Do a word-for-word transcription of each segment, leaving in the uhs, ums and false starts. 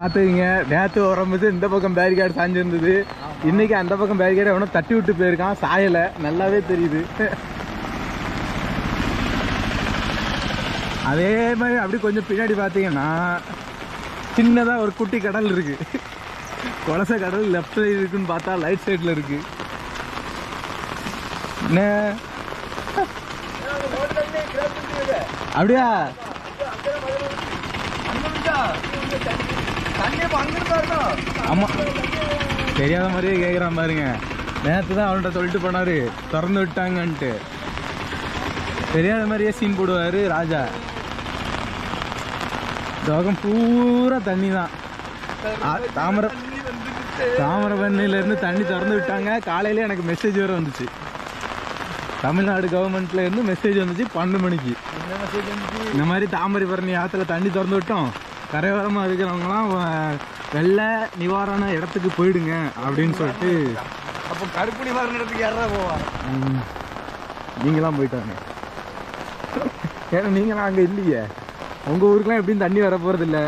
பார்த்துக்கிங்க, நேற்று வரும்போது இந்த பக்கம் பேரிகார்டு சாஞ்சிருந்தது, இன்னைக்கு அந்த பக்கம் பேரிகார்டு எவனோ தட்டி விட்டு போயிருக்கான், சாயலை நல்லாவே தெரியுது. அதே மாதிரி அப்படி கொஞ்சம் பின்னாடி பார்த்தீங்கன்னா சின்னதாக ஒரு குட்டி கடல் இருக்கு. குளச கடல் லெஃப்ட் சைடு இருக்குன்னு பார்த்தா ரைட் சைடில் இருக்கு. என்ன அப்படியா? ஆமா, தெரியாத மாதிரியே கேட்குறான் பாருங்க. நேற்று தான் அவன்கிட்ட சொல்லிட்டு போனாரு திறந்து விட்டாங்கன்ட்டு. தெரியாத மாதிரியே சீன் போடுவாரு ராஜா. தோகம் பூரா தண்ணி தான். தாமரை தாமிரபரணியில இருந்து தண்ணி திறந்து விட்டாங்க. காலையில எனக்கு மெசேஜ் வேற வந்துச்சு, தமிழ்நாடு கவர்மெண்ட்ல இருந்து மெசேஜ் வந்துச்சு பன்னெண்டு மணிக்கு. இந்த மாதிரி தாமிரபரணி ஆத்துல தண்ணி திறந்து விட்டோம், கரையோரமா இருக்கிறவங்களாம் வெள்ள நிவாரண இடத்துக்கு போயிடுங்க அப்படின்னு சொல்லிட்டு. அப்போ கருப்பு நிவாரண இடத்துக்கு யாரா போவா? நீங்களாம் போயிட்டாங்க. ஏன்னா நீங்களாம் அங்க இல்லையே, உங்க ஊருக்குலாம் எப்படியும் தண்ணி வர போறது இல்லை.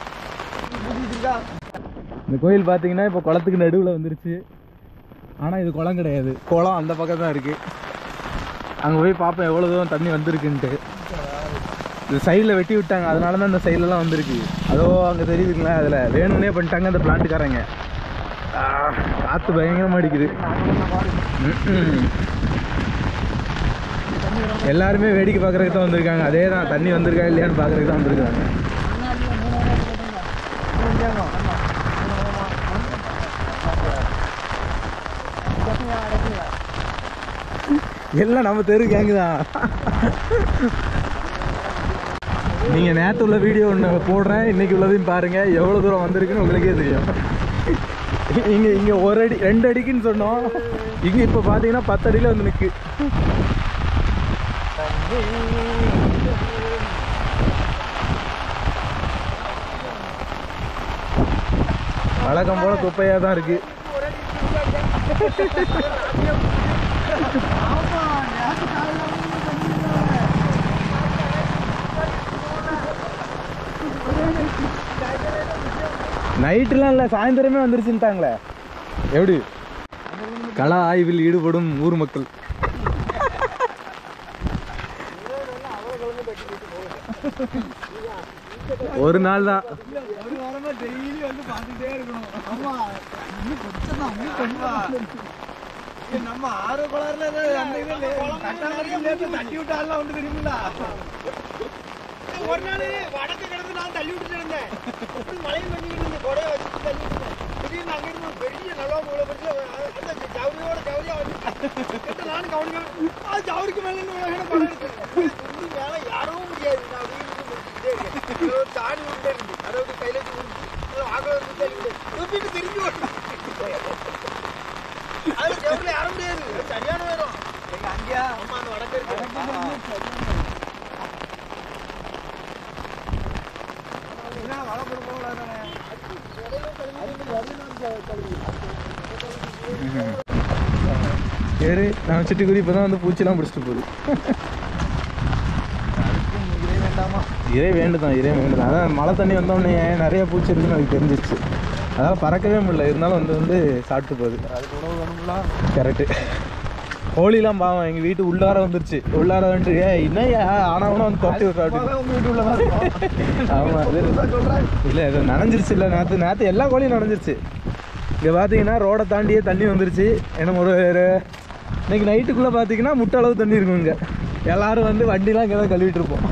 இந்த கோயில் பார்த்தீங்கன்னா இப்போ குளத்துக்கு நடுவில் வந்துருச்சு. ஆனால் இது குளம் கிடையாது, குளம் அந்த பக்கம் தான் இருக்குது. அங்கே போய் பார்ப்போம் எவ்வளோ தூரம் தண்ணி வந்திருக்குன்ட்டு. இது சைடில் வெட்டி விட்டாங்க, அதனால தான் இந்த சைட்லலாம் வந்திருக்கு. அதோ அங்கே தெரியுதுங்களா, அதில் வேணும்னே பண்ணிட்டாங்க அந்த பிளான்ட்டுக்காரங்க. காற்று பயங்கரமாக அடிக்குது. எல்லாருமே வேடிக்கை பார்க்குறதுக்கு தான் வந்திருக்காங்க. அதே தான், தண்ணி வந்திருக்கா இல்லையான்னு பார்க்குறதுக்கு தான் வந்திருக்காங்க. எல்லாம் நம்ம தெரு கேங்கு தான். நீங்கள் நேற்று உள்ள வீடியோ ஒன்று போடுறேன், இன்னைக்கு உள்ளதையும் பாருங்கள், எவ்வளோ தூரம் வந்திருக்குன்னு உங்களுக்கே தெரியும். இங்கே இங்கே ஒரு அடி ரெண்டு அடிக்குன்னு சொன்னோம், இங்கே இப்போ பார்த்தீங்கன்னா பத்து அடியில் வந்து நிற்கு. வழக்கம் போல குப்பையாக தான் இருக்கு. நைட்டுலாம் இல்லை, சாயந்தரமே வந்துருச்சுட்டாங்களே. எப்படி கள ஆய்வில் ஈடுபடும் ஊர் மக்கள். ஒரு நாள் தான், ஒரு வாரமா டெய்லி வந்து பார்த்துட்டே இருக்கணும். ஆமா, இன்னும் கொஞ்சம் தான் நம்ம ஆறு குளர்ல அந்த இதுல தட்டி விட்டாலாம் ஒன்று தெரியுங்களா? ஒரு நாள் வடக்கு கிடந்து நான் தள்ளி விட்டுட்டு இருந்தேன், மழையும் பண்ணிக்கிட்டு இருந்தேன், கொடையை வச்சுட்டு தள்ளி விட்டுருந்தேன். திடீர்னு அங்கிருந்து ஒரு பெரிய நல்லா மூளை பற்றி அந்த ஜவுரியோட ஜவுரியா வந்து நானும் கவனிக்க ஜவுரிக்கு மேலே கொடை எடுத்தேன். மேலே யாரும் முடியாது, நான் வீட்டுக்கு முடிச்சுட்டே இருக்கேன். தாடி விட்டே இருக்கு, அதாவது கையில ஆகவே திரும்பி திரும்பி அது ஜவுரில் யார முடியாது, சரியான வரும். எங்க அங்கேயா அம்மா அந்த வடக்கு இருக்கு. சரி, நான் சிட்டுக்குருவி இப்போ தான் வந்து பூச்சிலாம் பிடிச்சிட்டு போகுது. இறை வேண்டாமா? இறை வேண்டுதான், இறை வேண்டுதான். அதான் மழை தண்ணி வந்தோடனே நிறைய பூச்சி இருக்குன்னு எனக்கு தெரிஞ்சிச்சு. அதான் பறக்கவே முடியல, இருந்தாலும் வந்து வந்து சாப்பிட்டு போகுது. அதுக்கு உணவு வேணும்ல. கரெக்டு. கோழிலாம் பாவம் எங்கள் வீட்டு உள்ளார வந்துருச்சு. உள்ளார வந்துட்டு ஏ இன்னையா ஆனவனும் வந்து தொட்டி விட்டு. உங்க வீட்டு உள்ள ஆமாம், அது இல்லை இது நனைஞ்சிருச்சு. இல்லை நேற்று நேற்று எல்லா கோழியும் நனைஞ்சிருச்சு. இங்கே பார்த்தீங்கன்னா ரோடை தாண்டியே தண்ணி வந்துருச்சு. ஏன்னா ஒரு இன்னைக்கு நைட்டுக்குள்ளே பார்த்தீங்கன்னா முட்டை அளவு தண்ணி இருக்கும். இங்கே எல்லோரும் வந்து வண்டிலாம் இங்கே தான் கழுவிட்டு இருப்போம்.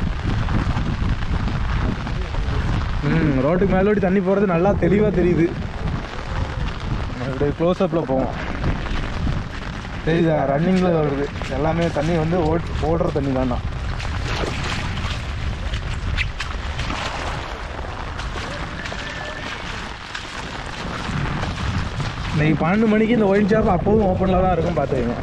ம் ரோட்டுக்கு மேலோடி தண்ணி போகிறது நல்லா தெளிவாக தெரியுது. இப்படி க்ளோஸ்அப்பில் போவோம், தெரியுதா? ரன்னிங்கில் வருது எல்லாமே. தண்ணி வந்து ஓட் ஓடுற தண்ணி தானா. இன்னைக்கு பன்னெண்டு மணிக்கு இந்த ஒயின் ஷாப் அப்போவும் ஓப்பனில் தான் இருக்கும், பார்த்துக்கங்க.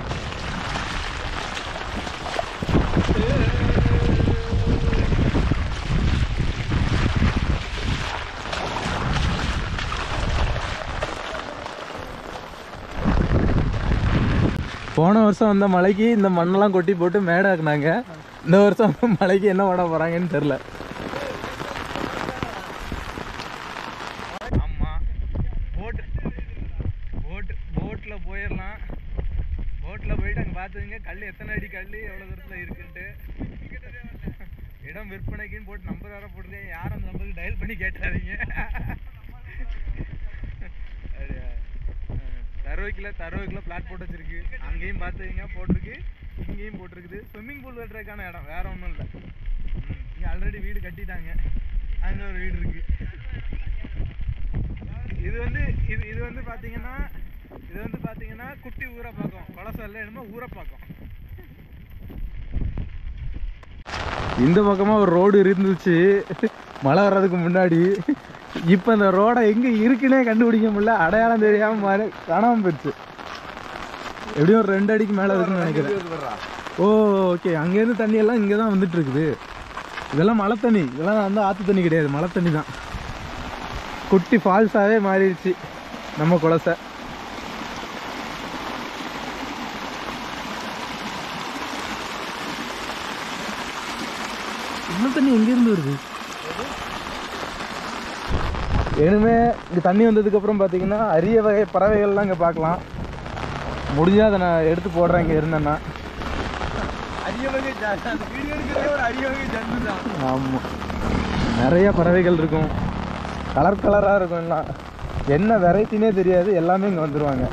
போன வருஷம் வந்த மழைக்கு இந்த மண்ணெல்லாம் கொட்டி போட்டு மேடாக்குனாங்க. இந்த வருஷம் மழைக்கு என்ன பண்ண போகிறாங்கன்னு தெரில. கல் எத்தனை அடி கல் எவ்வளவு தூரத்துல இருக்குன்ட்டு. இடம் விற்பனைக்குன்னு போட்டு நம்பர் வேற போட்டுருக்கேன். யாரும் அந்த நம்பருக்கு டயல் பண்ணி கேட்டாதீங்க. தருவைக்குள்ள தருவைக்குள்ள பிளாட் போட்டு வச்சிருக்கு. அங்கேயும் பார்த்துக்கிங்க போட்டிருக்கு, இங்கேயும் போட்டிருக்குது. ஸ்விம்மிங் பூல் வெட்டுறதுக்கான இடம், வேற ஒன்றும் இல்லை. இங்கே ஆல்ரெடி வீடு கட்டிட்டாங்க. அங்கே ஒரு வீடு இருக்கு. இது வந்து இது இது வந்து பார்த்தீங்கன்னா இது வந்து பார்த்தீங்கன்னா குட்டி ஊரப்பாக்கம். கொலசல்ல என்னமோ ஊரப்பாக்கம். இந்த பக்கமா ஒரு ரோடு இருந்துச்சு மழை வர்றதுக்கு முன்னாடி. இப்போ அந்த ரோடை எங்கே இருக்குன்னே கண்டுபிடிக்க முடியல. அடையாளம் தெரியாம மாதிரி காணாமல் போயிடுச்சு. எப்படியும் ஒரு ரெண்டு அடிக்கு மேலே இருக்குன்னு நினைக்கிறேன். ஓ ஓகே, அங்கேருந்து தண்ணி எல்லாம் இங்கே தான் வந்துட்டு இருக்குது. இதெல்லாம் மழை தண்ணி, இதெல்லாம் வந்து ஆற்று தண்ணி கிடையாது, மழை தண்ணி தான். குட்டி ஃபால்ஸாகவே மாறிடுச்சு நம்ம குளசை. இன்னும் தண்ணி எங்கேருந்து வருது? இனிமே இங்கே தண்ணி வந்ததுக்கப்புறம் பார்த்தீங்கன்னா அரிய வகை பறவைகள்லாம் இங்கே பார்க்கலாம். முடிஞ்சால் அதை நான் எடுத்து போடுறேன் இங்கே இருந்தேன்னா. அரிய வகை அந்த வீடியோ எடுக்கிறதே ஒரு அரிய வகை ஜந்து தான். ஆமாம், நிறைய பறவைகள் இருக்கும், கலர் கலராக இருக்கும். எல்லாம் என்ன வெரைட்டினே தெரியாது, எல்லாமே இங்கே வந்துடுவாங்க.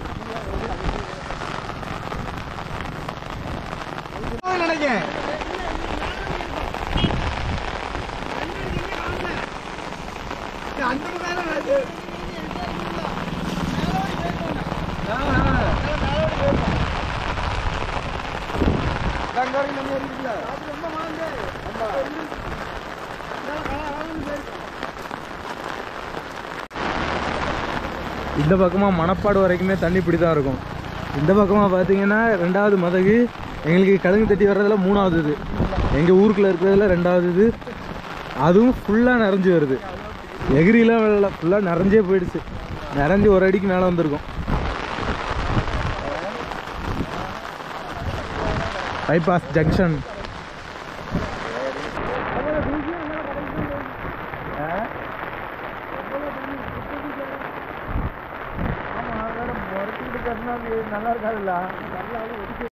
நினைக்கிறேன் அந்த இந்த பக்கமாக மணப்பாடு வரைக்குமே தண்ணி இப்படி தான் இருக்கும். இந்த பக்கமாக பார்த்தீங்கன்னா ரெண்டாவது மதகு. எங்களுக்கு கழுங்கு தட்டி வர்றதுல மூணாவது இது, எங்கள் ஊருக்குள்ளே இருக்கிறதுல ரெண்டாவது இது. அதுவும் ஃபுல்லாக நிறைஞ்சி வருது. எகிரிலாம் வெள்ளம் ஃபுல்லாக நிறைஞ்சே போயிடுச்சு. நிறைஞ்சு ஒரு அடிக்கு மேலே வந்திருக்கும். Bypass junction. நல்லா இருக்காதுல்ல.